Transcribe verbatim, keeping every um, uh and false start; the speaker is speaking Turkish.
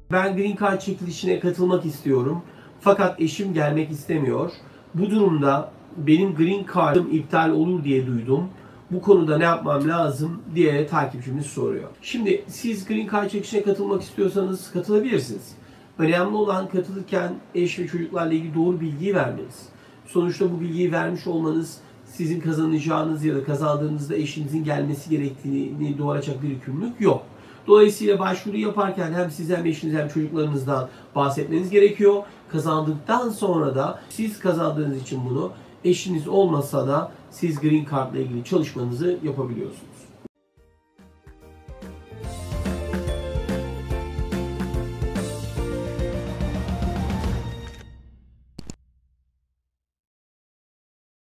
Ben Green Card çekilişine katılmak istiyorum. Fakat eşim gelmek istemiyor. Bu durumda benim Green Card'ım iptal olur diye duydum. Bu konuda ne yapmam lazım diye takipçimiz soruyor. Şimdi siz Green Card çekilişine katılmak istiyorsanız katılabilirsiniz. Önemli olan katılırken eş ve çocuklarla ilgili doğru bilgiyi vermeniz. Sonuçta bu bilgiyi vermiş olmanız sizin kazanacağınız ya da kazandığınızda eşinizin gelmesi gerektiğini doğuracak bir yükümlülük yok. Dolayısıyla başvuru yaparken hem siz hem eşiniz hem çocuklarınızdan bahsetmeniz gerekiyor. Kazandıktan sonra da siz kazandığınız için bunu eşiniz olmasa da siz Green Card ile ilgili çalışmanızı yapabiliyorsunuz.